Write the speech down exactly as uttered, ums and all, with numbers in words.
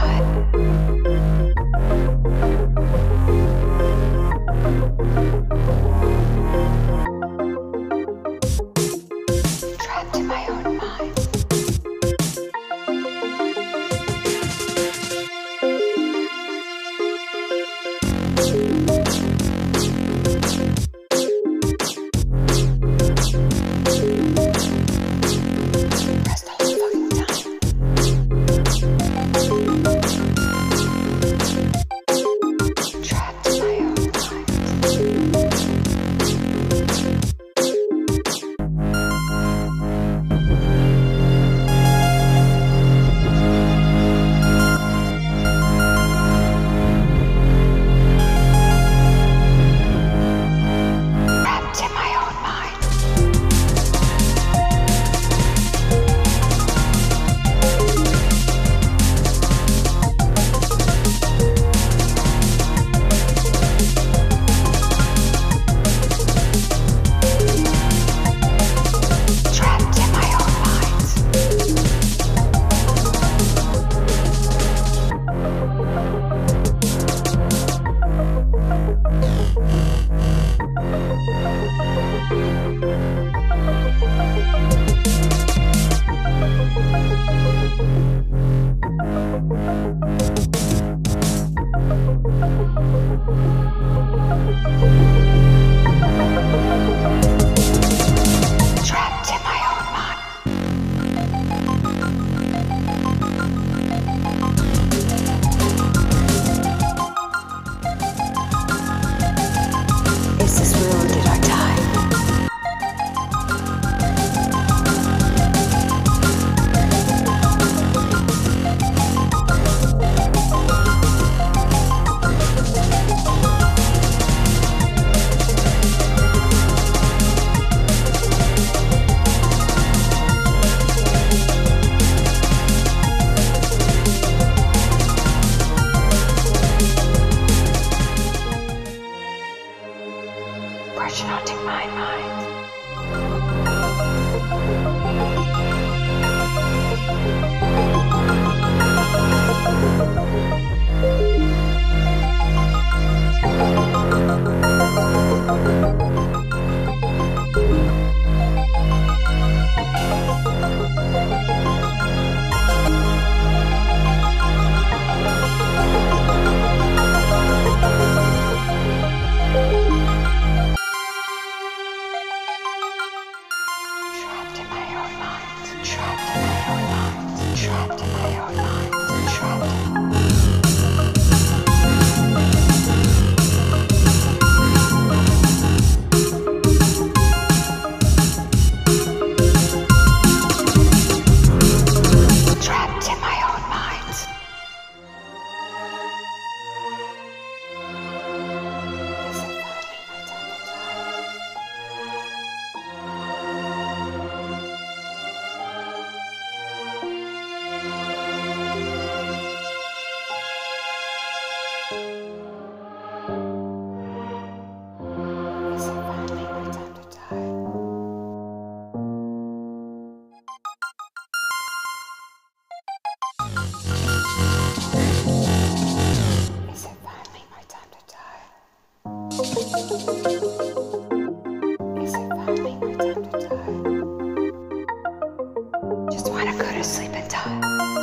Trapped in my own mind. Press the whole fucking time. Trapped in my own mind. Trapped in my own mind. Trapped in my own mind. Trapped in my own mind. Is this real or did I die? Pressure haunting my mind. Trapped in my own mind. Trapped in my own mind. Trapped in my own mind. Trapped. Trapped in my own mind. Is it finally my time to die? Is it finally my time to die? Is it finally my time to die? Is it finally my time to die? Just wanna go to sleep and die.